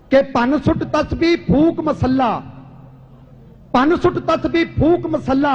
कि पन सुट तस्बी फूक मसला, पन सुट तस्बी फूक मसला,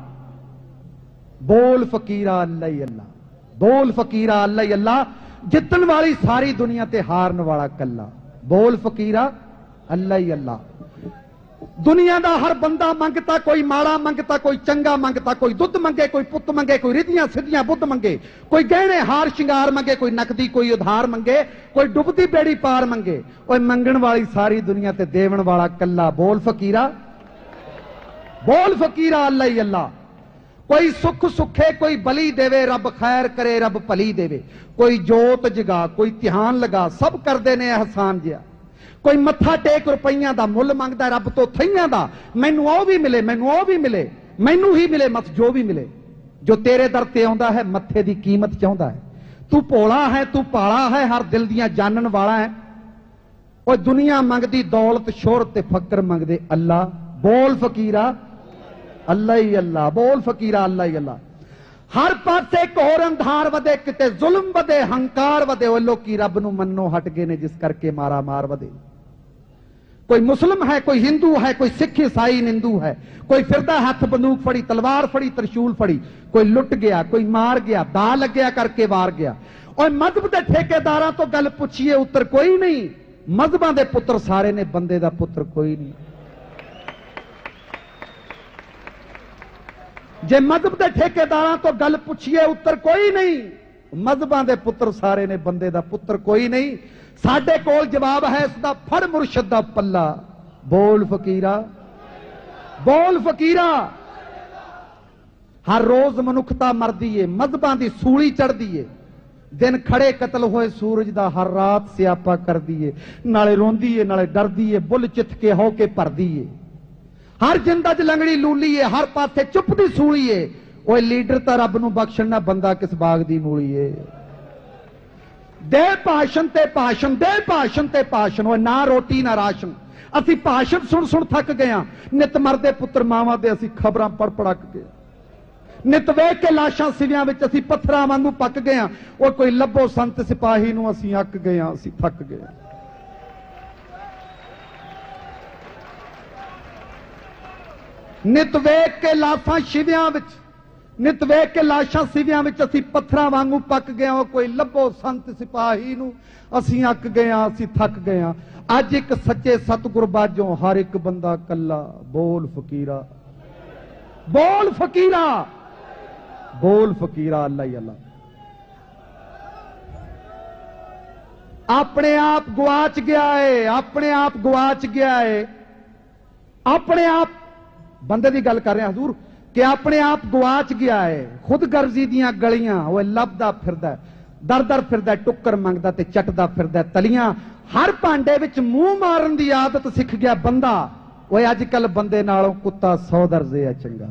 बोल फकीरा अल्लाह ही अल्लाह, बोल फकीरा अल्लाह ही अल्लाह, जितन वाली सारी दुनिया ते हारन वाला कल्ला, बोल फकीरा अल्लाह ही अल्लाह। दुनिया का हर बंदा मंगता, कोई माड़ा मंगता, कोई चंगा मंगता, कोई दुध मंगे, कोई पुत मंगे, कोई रिधियां सिद्धियां बुद्ध मंगे, कोई गहने हार शिंगार मंगे, कोई नकदी कोई उधार मंगे, कोई डुबदी बेड़ी पार मंगे। कोई मंगण वाली सारी दुनिया ते देवन वाला कल्ला, बोल फकीरा, बोल फकीरा अल्लाह ही अल्लाह। कोई सुख सुखे, कोई बली देवे, रब खैर करे, रब भली देवे। कोई जोत जगा, कोई ध्यान लगा, सब करते ने एहसान जिहा। कोई मत्था टेक रुपइयां दा मुल मंगदा, रब तो थइयां दा, मैनू ओ भी मिले, मैनू ओ भी मिले, मैनू ही मिले मत जो भी मिले। जो तेरे दर ते आउंदा है मत्थे दी कीमत चाहुंदा है। तू भोला है, तू पाला है, हर दिल दियां जानन वाला है। और दुनिया मंगदी दौलत शोहरत ते फकर मंगदे अल्लाह, बोल फकीरा अल्लाह ही अल्लाह, बोल फकीरा अल्लाह ही अल्लाह। हर पासे घोर अंधार वधे, किते जुल्म वधे, हंकार वधे। वो लोग रब नूं मन्नो हट गए ने, जिस करके मारा मार वधे। कोई मुस्लिम है, कोई हिंदू है, कोई सिख ईसाई निंदू है, कोई फिरदा हथ बंदूक फड़ी, तलवार फड़ी, त्रिशूल फड़ी। कोई लुट गया, कोई मार गया, दा लग्या करके वार गया। और मजहब के ठेकेदारां तो गल पुछिए उत्तर कोई नहीं। मजहबां दे पुत्र सारे ने, बंदे दा पुत्र कोई नहीं। जे मजहब के ठेकेदारां तो गल पुछिए उत्तर कोई नहीं। मजहबां दे पुत्र सारे ने, बंदे दा पुत्र कोई नहीं। साडे कोल जवाब है इसदा, फड़ मुर्शद दा पल्ला, बोल फकीरा, बोल फकीरा। हर रोज मनुखता मरदी है, मजहबां दी सूली चढ़दी है। दिन खड़े कतल होए सूरज दा, हर रात स्यापा करदी है। नाले रोंदी है, नाले डरदी है, बुल चित के हो के भरदी है। हर जिंदा च लंगड़ी लूली है, हर पासे चुप दी सूली है। ओए लीडर तां रब नूं बख्शण ना, बंदा किस बाग दी मूली है। दे भाषण ते भाषण, दे भाषण ते भाषण, ओए ना रोटी ना राशन। असी भाषण सुन सुन थक गए, नित मरदे पुत्र मावां दे, असी खबरां पढ़ पड़क गए। नित वेख के लाशां सिवियां विच असी पत्थरां वांगू पक गए। ओए कोई लभो संत सिपाही नूं, असी अक गए, असी थक गए। नित वेख के लाशां शिवियां विच, नित वेख के लाशां सिवियां विच असी पत्थरां वांगू पक गए। कोई लभो संत सिपाही नूं, असी अक गए, असी थक गए। अज एक सच्चे सतगुर बाजों हर एक बंदा कल्ला, बोल फकीरा, बोल फकीरा, बोल फकीरा अल्लाह ही अल्लाह। अपने आप गवाच गया है, अपने आप गवाच गया है। अपने आप बंदे की गल कर रहे हैं हजूर, कि अपने आप गवाच गया है। खुद गर्जी दियां गलियां वो लभदा फिरदा, दर दर फिरदा, टुक्कर मंगदा ते चटदा फिरदा तलियां। हर भांडे विच मुंह मारन दी आदत सिख गया बंदा। वो अजकल बंदे नालों कुत्ता 100 दर्जे है चंगा।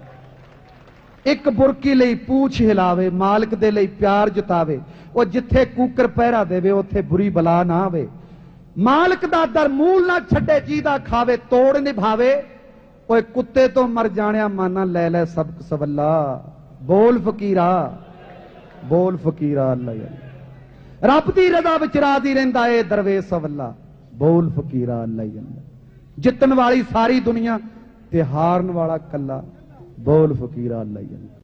एक बुरकी लई पूछ हिलावे, मालिक दे लई प्यार जतावे। वो जिथे कूकर पहरा देवे, उथे बुरी बला ना आवे। मालिक दा दर मूल ना छड्डे, जीदा खावे तोड़ निभावे। ओए कुत्ते तो मर जाने माना ले ले सबक सवल्ला, बोल फकीरा, बोल फकीरा अल्लाह अल्लाह। रब दी रजा विच राजी रहिंदा ए दरवेश सवल्ला, बोल फकीरा अल्लाह अल्लाह। जितन वाली सारी दुनिया ते हारन वाला कल्ला, बोल फकीरा अल्लाह अल्लाह।